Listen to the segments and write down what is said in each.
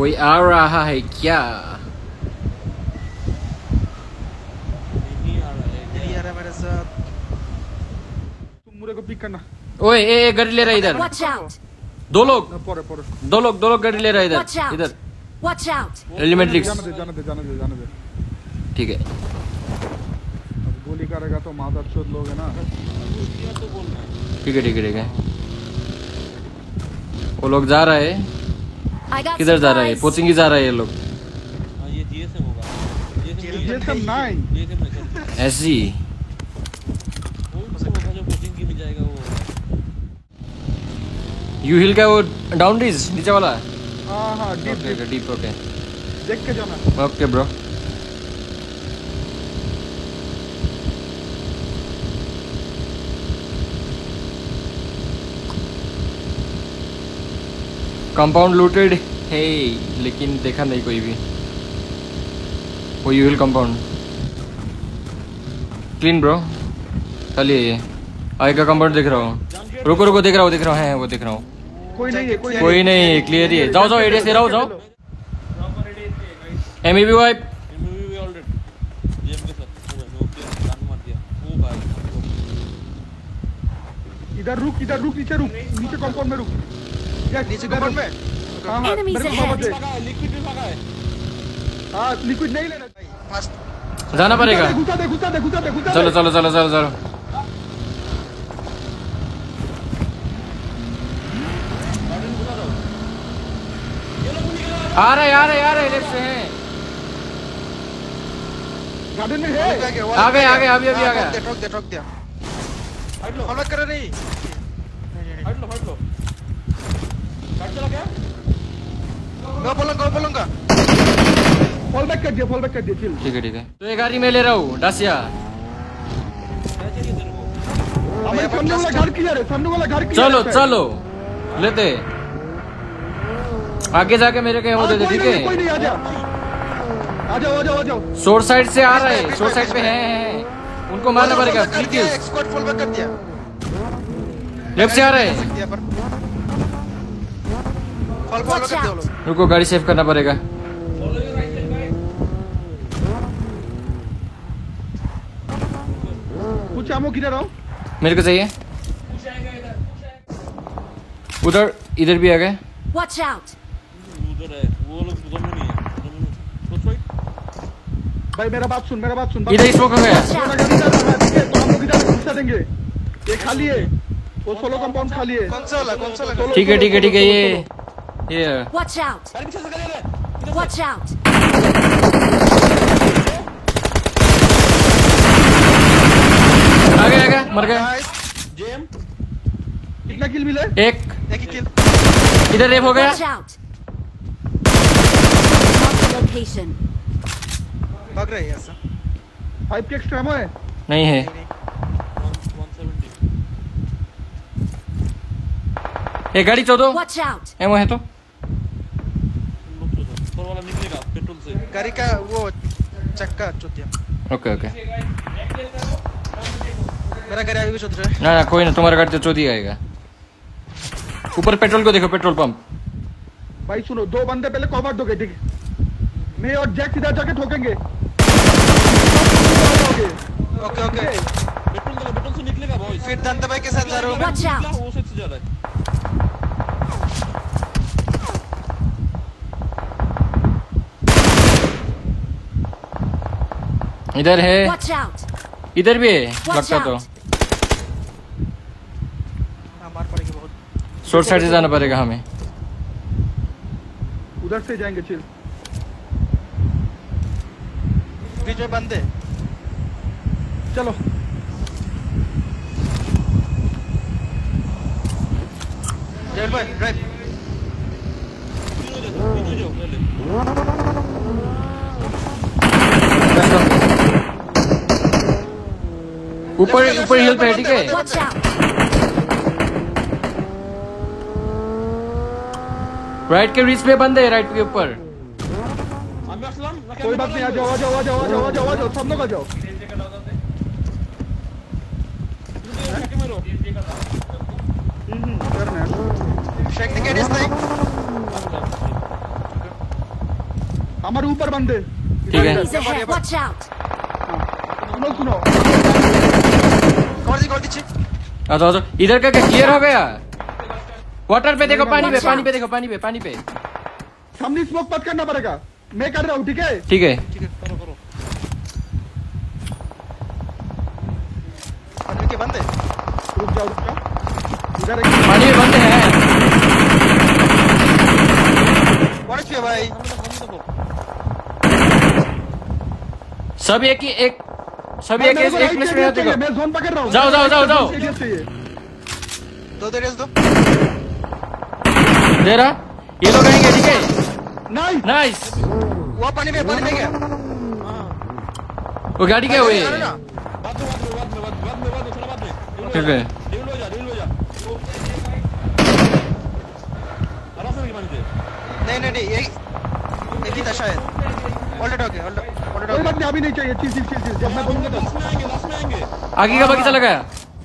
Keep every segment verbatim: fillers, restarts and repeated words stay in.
कोई आ रहा है क्या? नहीं आ रहा है, नहीं आ रहा मेरे साथ। तुम मुझे को पिक करना। ओए ए, ए गाड़ी ले रहा है इधर। Watch out! दो लोग पोरे पोरे दो लोग दो लोग गाड़ी ले रहा है Watch इधर out! इधर। Watch out! एलिमेंट्री जाने दे जाने दे जाने दे जाने दे। ठीक है। अब गोली करेगा तो मादर चोद लोग है ना। किया तो बोलना है। ठीक है ठीक है ठीक है। वो लोग जा रहा है। I got किधर जा रहा है? supplies. पोचिंगी जा रहा है ये लोग। हाँ ये जीएसएम होगा। GSM nine. जीएसएम में चल। ऐसी वो तो होगा जो कोचिंग की भी जाएगा वो। यू हिल का वो डाउन डिज नीचे वाला। हाँ हाँ deep okay okay deep okay देख के जाना। Okay bro. कंपाउंड लूटेड है लेकिन देखा नहीं कोई भी। वो U hill compound clean bro. खाली है ये। आगे का कंपाउंड देख रहा हूँ। रुको रुको देख रहा हूँ देख रहा हूँ है वो देख रहा हूँ। कोई नहीं है कोई कोई नहीं है क्लियर ही है। जाओ जाओ एडीएस दे रहा हूँ जाओ। MEB wipe. एमवी भी ऑलरेडी जीएम के साथ वो नो किया कान मार दिया वो भाई। इधर रुक इधर रुक नीचे रुक नीचे कंपाउंड में रुक। या नीचे कंपाउंड में। हाँ हाँ Enemies मेरे को ahead. खबर दे। लगा है लिक्विड भी लगा है। हाँ लिक्विड नहीं लेना। फास्ट जाना पड़ेगा। घुसा दे घुसा दे घुसा दे घुसा दे। चलो चलो चलो चलो चलो। आ रहे आ रहे आ रहे लेफ्ट से हैं। गार्डन में है। आ गए आ गए अभी अभी आ गया। ठोक दे ठोक दिया। हट लो फॉलो कर रही। हट लो हट लो। काट चला क्या? मैं बोलूंगा मैं बोलूंगा। फॉल बैक कर दिया फॉल बैक कर दिया चिल। ठीक है ठीक है। तो ये गाड़ी में ले रहा हूँ डासिया। क्या चाहिए तेरे को? हमारे सामने वाला घर किधर है? सामने वाला घर किधर चलो है? चलो लेते। आगे जाके मेरे कहीं वो दे दे कोई ठीक नहीं, कोई है। नहीं आ जा। आ जाओ आ जाओ आ जाओ। शोर साइड से आ रहे हैं। शोर साइड पे हैं हैं। उनको मारना पड़ेगा। स्क्वाड फॉल बैक कर दिया। लेफ्ट से आ रहे हैं। फॉल फॉल कर दिया वो लोग। रुको गाड़ी सेव करना पड़ेगा। कुछ आमो किधर आओ। मेरे को चाहिए। उधर इधर भी आ गए। Watch out! उधर है वो लोग उधर में नहीं है उधर में सोच भाई। भाई मेरा बात सुन मेरा बात सुन। इधर ही स्मोक हो गया। Watch मेरा out! गाड़ी इधर आ रहा है, ठीक है? तो हम लोग इधर घुसा देंगे। ये खाली है। वो सोलो कंपाउंड खाली है। कौन सा वाला कौन सा वाला? ठीक है ठीक है ठीक है ये ये Watch out! अरे पीछे से कर रहा है इधर Watch out! आ गया आ गया मर गया। जेएम कितना किल मिले? एक एक ही किल। इधर रेप हो गया। Watch out! Mark the location. भाग रहे हैं ऐसा। फाइव के एक्स्ट्रा एमो है? नहीं है। एक सौ सत्तर। एक गाड़ी चौदह Watch out! एमओ है तो। लोग तो ऊपर वाला निकलेगा पेट्रोल से। गाड़ी का वो चक्का चुतिया। Okay okay. मेरा गाड़ी अभी भी चुत रहा है। ना ना कोई ना तुम्हारा गाड़ी तो चौथी आएगा। ऊपर पेट्रोल को देखो पेट्रोल पंप। भाई सुनो दो बंदे पहले कवर दोगे ठीक है? मैं और जैक सीधा जाके ठोकेंगे। Okay okay. पेट्रोल से पेट्रोल से निकलेगा बॉयज। फिर दंत भाई के साथ जा रहा हूँ मैं। Watch out! वो से जा रहा है। इधर है Watch out! इधर भी है Watch लगता तो। out! मार पड़ेगी बहुत। शॉर्ट साइड से जाना पड़ेगा हमें। उधर से जाएंगे चिल। बीच में बंद है। चलो जेल भाई ड्राइव। पीछे जाओ पीछे जाओ पहले। ऊपर ऊपर हिल पे है ठीक है। Watch out! राइट के रिच पे बंद है राइट के ऊपर। हम असलम कोई बात नहीं आ जाओ आ जाओ आ जाओ आ जाओ आ जाओ आ जाओ सब लोग आ जाओ। करना है। Shake the gate is like हमारे ऊपर बंदे। ठीक है Enemies ahead. Watch out. सुनो सुनो कौन सी कौन सी आ जाओ जाओ इधर का क्या क्लियर हो गया वाटर पे देखो पानी पे पानी पे देखो पानी पे पानी पे सामने स्मोक मत करना पड़ेगा मैं कर रहा हूँ ठीक है ठीक है ठीक है करो करो पानी के बंदे रुक जाओ रुक जाओ इधर एक पानी में बंदे हैं कौन सी है भाई सब एक ही एक सब एक एक एक प्लेस में आते मैं जोन पकड़ रहा हूँ जाओ, जाओ, जाओ, जाओ। दो दो रेस दो दे रहा ये लोग आएंगे ठीक है नहीं नाइस वो पानी में पानी में गया वो गाड़ी क्या हुई बाद में बाद में बाद में बाद में बाद में थोड़ा बाद में ठीक है रिवील हो जा रिवील हो जा आराम से पानी दे नहीं नहीं नहीं एक एक ही था शायद ऑल्ट हो गया ऑल्ट ऑल्ट हो कोई गया बात नहीं अभी नहीं चाहिए चीज चीज चीज जब मैं बोलूंगा तो लास्ट में आएंगे लास्ट में आएंगे आगे का बगीचा लगाया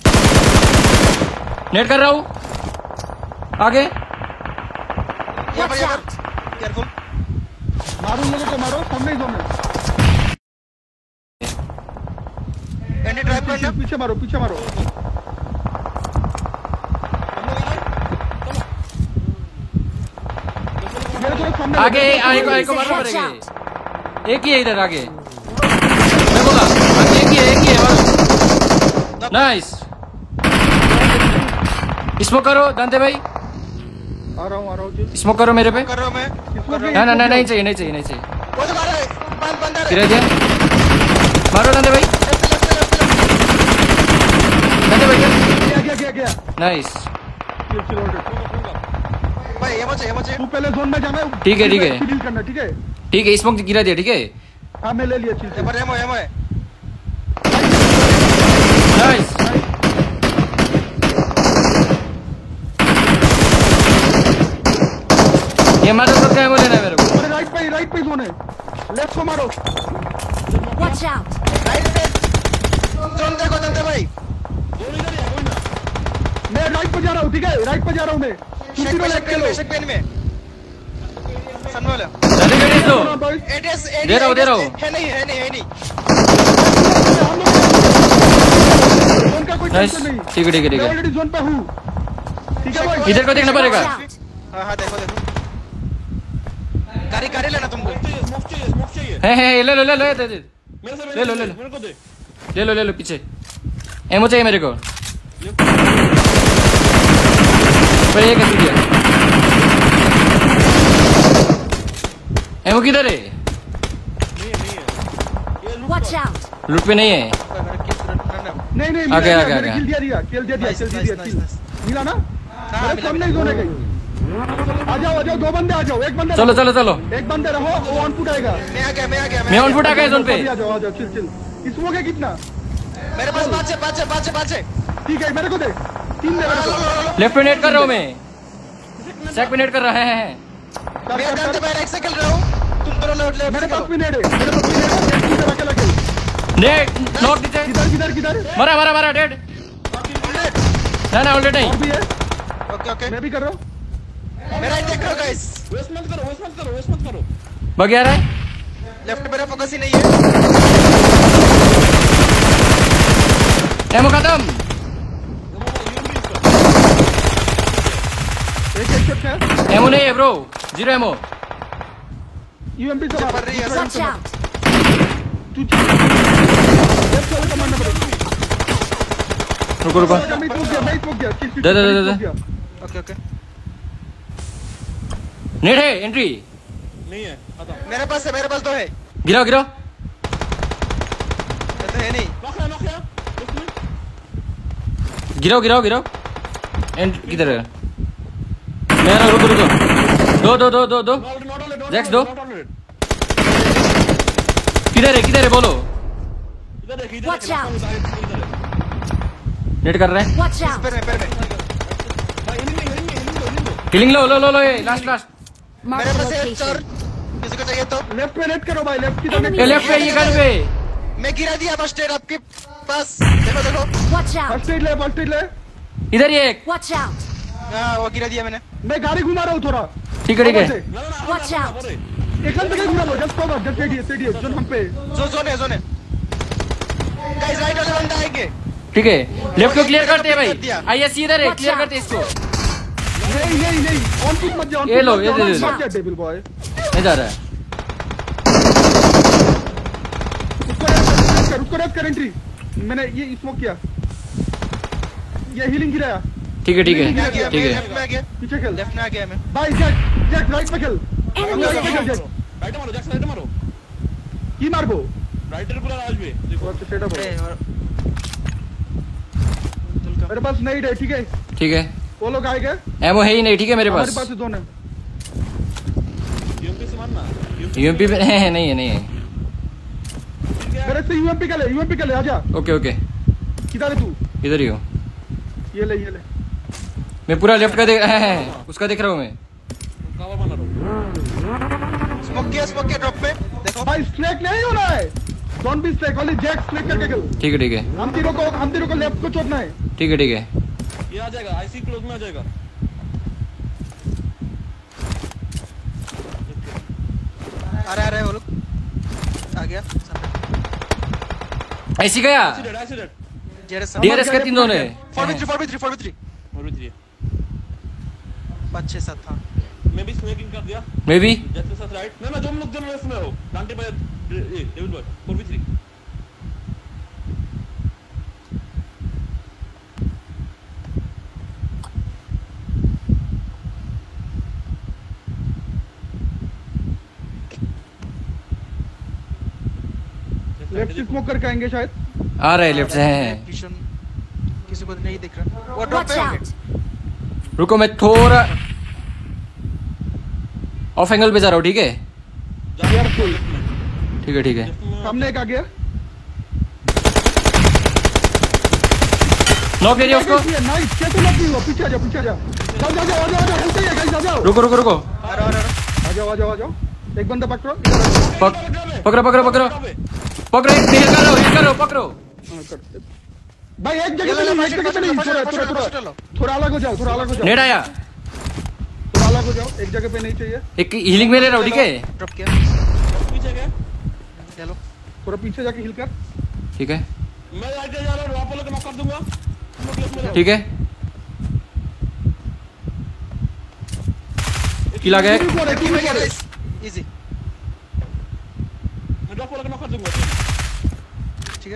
नेट कर रहा हूँ आगे यहाँ पर Watch यहाँ out. पर केयरफुल मारो उन लोगों को मारो सामने ही जोन है एंटी ड्राइव करना पीछे मारो पीछे मारो मेरे को सामने आगे आगे को आगे को मारना Watch out. पड़ेगा एक ही है इधर आगे मैं बोला आगे एक ही है एक ही है मारो नाइस स्मोक करो दांते भाई आ रहा हूँ आ रहा हूँ जी स्मोक करो मेरे पे कर रहा हूँ मैं इसमें भी- ना ना ना नहीं चाहिए नहीं चाहिए नहीं चाहिए वो तो मारा है बंद बंद आ फिर रहा है दिया मारो दांते भाई लेफ्ट लेफ्ट लेफ्ट दांते भाई गया गया गया गया नाइस चिल चिल ऑलरेडी भाई ये मुझे ये मुझे तू पहले जोन में जाना ठीक है, ठीक है। डील करना ठीक है ठीक है स्मोक गिरा दिया ठीक है हाँ मैं ले लिया चिल ये चिल पर एमो एमो है नाइस ये मारो तो क्या बोले ना मेरे को अरे राइट पे राइट पे जोन है लेफ्ट को मारो Watch out. राइट पे जोन देखो दंते भाई दोनों इधर ही है कोई ना मैं राइट पे जा रहा हूँ ठीक है राइट पे जा रहा हूँ मैं तू शेक तीनों पे लेफ्ट शेक के पे लो शेक पेन में सामने वाला दांते गाड़ी दो हाँ, भाई। एडीएस दे रहा हूँ, दे रहा हूँ। है नहीं है नहीं है नहीं जोन का कोई नाइस टेंशन नहीं ठीक है ठीक है ठीक मैं है ऑलरेडी जोन पे हूँ ठीक है भाई इधर को देखना पड़ेगा Watch out. हाँ हाँ देखो देखो गाड़ी गाड़ी लेना तुमको चाहिए स्मोक चाहिए स्मोक चाहिए है है ले लो ले लो दे दे मेरे से ले लो, ले लो। मेरे को दे ले लो ले लो पीछे एमो चाहिए मेरे को पर ये कैसे दिया एमो किधर है नहीं है नहीं है ये लूट Watch out. लूट पे नहीं है नहीं नहीं आ गया, आ गया, आ मैंने गया। किल दिया दिया किल दिया दिया Nice, किल दिया nice, दिया nice, किल nice. मिला ना हाँ, मेरे मिला, सामने ही मिला। जोन है कहीं आ जाओ आ जाओ दो बंदे आ जाओ एक बंदे चलो रहो। चलो चलो एक बंदे रहो वो ऑन फुट आएगा मैं आ गया मैं आ गया मैं ऑन फुट आ गया जोन पे अभी आ जाओ आ जाओ चिल चिल इसमें है कितना मेरे पास पाँच है पाँच है पाँच है पाँच है ठीक है मेरे को दे तीन दे मेरे को लेफ्ट पे नेट कर रहा हूँ मैं सेक पे नेट कर रहा है हैं, हैं। कर, मैं कर, जानते कर। मैं राइट से खेल रहा हूँ तुम दोनों लेफ्ट लेफ्ट मेरे से पास खेलो भी नेट है मेरे पास भी नेट है एक किधर अकेला खेल नेट नॉक नीचे किधर किधर किधर मरा मरा मरा डेड ना ना ऑलरेडी और नहीं भी है ओके ओके मैं भी कर रहा हूँ मैं राइट देख रहा हूँ गाइस वेस्ट मत करो वेस्ट मत करो वेस्ट मत करो बग आ रहा है लेफ्ट मेरा फोकस ही नहीं है एमो खत्म एक एक शॉट है एमो नहीं है ब्रो जीरो एमो यूएमपी से पर मार रही है Watch out. तू लेफ्ट वाले का मारना पड़ेगा रुको रुको मैं ठोक गया मैं ठोक गया किस दे, दे, दे, दे, दे। ओके ओके नेट है एंट्री नहीं है आता मेरे पास है मेरे पास दो है गिराओ गिराओ ये तो है नहीं नॉक है नॉक है एक मिनट गिराओ गिराओ गिराओ एंड किधर है मेरा रुको रुको दो दो दो दो दो नॉट नॉट ऑलरेडी Jax दो। नॉट ऑलरेडी किधर है किधर है बोलो इधर देख इधर Watch out. इधर है नेट कर रहे हैं Watch out. पैर में पैर में भाई इनिंग नहीं इनिंग नहीं इनिंग दो हिलिंग लो लो लो लो ये लास्ट लास्ट Mark मेरे the पास है चार location. किसी को चाहिए तो लेफ्ट पे नेट करो भाई लेफ्ट की तरफ ये लेफ्ट पे ये घर पे मैं गिरा दिया फर्स्ट एड आपके पास देखो देखो Watch out. फर्स्ट एड ले फर्स्ट एड ले इधर ये एक Watch out. हाँ वो गिरा दिया मैंने मैं गाड़ी घुमा रहा हूँ थोड़ा ठीक है ठीक है ना ना Watch out. बोले এখান থেকে ঘুরাবো জাস্ট কভার জাস্ট এডিয়ে এডিয়ে जोन हम पे जो जोन है जोन है गाइस राइट वाले बंदा आएंगे ठीक है लेफ्ट को क्लियर करते हैं भाई आइए सीधा रे क्लियर करते हैं इसको नहीं नहीं नहीं ऑन पिक मत जाओ ये लो ये दे दे डेविल बॉय नहीं जा रहा है उसको रेड कर एंट्री मैंने ये स्मोक किया ये हीलिंग गिराया ठीक है ठीक है ठीक है लेफ्ट में आ गया पीछे खेल लेफ्ट में आ गया मैं भाई जैक जैक राइट पे खेल Enemies राइट पे खेल ahead. जैक राइट मारो जैक्स राइट मारो की मारबो राइटर पूरा आज भी देखो और सेट अप ए, और- मेरे पास नहीं है ठीक है ठीक है वो लोग आएंगे एमो है ही नहीं ठीक है मेरे हमारे पास पास जोन है यूएमपी से मारना यूएमपी पे है नहीं है नहीं है मेरे से यूएमपी का ले यूएमपी का ले आजा ओके ओके किधर है तू इधर ही हूँ ये ले ये ले मैं पूरा लेफ्ट का देख है उसका देख रहा हूँ मैं कवर बना रहा स्मोक किया स्मोक किया ड्रॉप पे देखो भाई स्ट्रेक नहीं होना है don't be streak only Jack streak करके खेल ठीक है ठीक है हम तीनों को हम तीनों को लेफ्ट को छोड़ना है ठीक है ठीक है ये आ जाएगा आईसी क्लोज में आ जाएगा आ रहा है वो लोग आ गया सामने ऐसी गया एक्सीडेंट एक्सीडेंट जेरस डीआरएस का तीन जोन है four B three four B three four B three और भी पाँच छः सात था मैं भी स्मोकिंग कर दिया मे बी जैसे साथ राइट ना ना जो लोग जो लेफ्ट में हो डांटे पे a devil boy four B three left से स्मोक करके आएंगे शायद आ रहे लेफ्ट से हैं किशन किसी को नहीं दिख रहा वो ड्रॉप Watch पे होंगे out. रुको मैं थोड़ा ऑफ एंगल पे जा रहा हूँ ठीक है केयरफुल ठीक है ठीक है सामने एक आ गया नॉक ले लिया उसको नाइस क्या तो लग हुआ पीछे आ जाओ पीछे आ जाओ जाओ जाओ जाओ जाओ जाओ पीछे गाइस आ जाओ रुको रुको रुको आ रहा आ रहा आ जाओ आ जाओ आ जाओ एक बंदा पकड़ो पक, पकड़ो पकड़ो पकड़ो पकड़ो एक हिल करो हिल करो पकड़ो हाँ, कर। भाई एक जगह पे नहीं एक जगह पे नहीं थोड़ा थोड़ा थोड़ा थोड़ा अलग हो जाओ थोड़ा अलग हो जाओ नेट आया थोड़ा अलग हो जाओ एक जगह पे नहीं चाहिए एक हीलिंग में ले रहा हूँ ठीक है ड्रॉप किया पीछे गया चलो थोड़ा पीछे जाके हिल कर ठीक है मैं राइट जा रहा हूं वहां पर लोग नॉक कर दूंगा तुम लोग लेफ्ट में रहो ठीक है किल आ गया एक। इजी मैं ड्रॉप वाला नॉक कर दूंगा ठीक है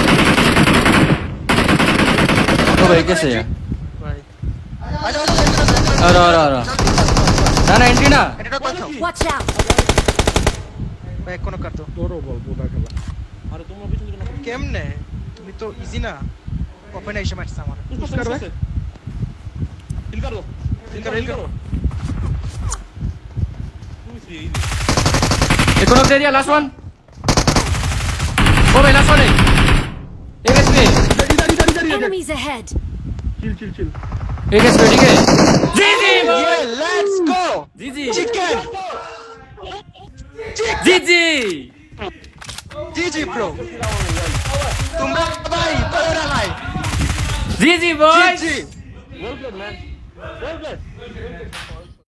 तो भाई कैसे है भाई आ जाओ आ आ रहा आ रहा आ रहा ना ना एंट्री ना एडिटर कौन था Watch out. भाई कोनो कर दो दोरो बॉल बोला खेला अरे तुम अभी तुम नॉक কেমনে তুমি তো ইজি না ওপেন এসে মারছ আমার उसको कर रहा कर हिल कर दो हिल कर हिल करो टू थ्री इजी एक नॉक दे दिया लास्ट वन ओ भाई लास्ट वन है एक एचपी इधर इधर इधर इधर Enemies ahead. Chill chill chill एक एचपी ठीक है जी जी ये let's go G G chicken G G G G bro তোমরা ভাই তোমরা ভাই G G boy G well played man well played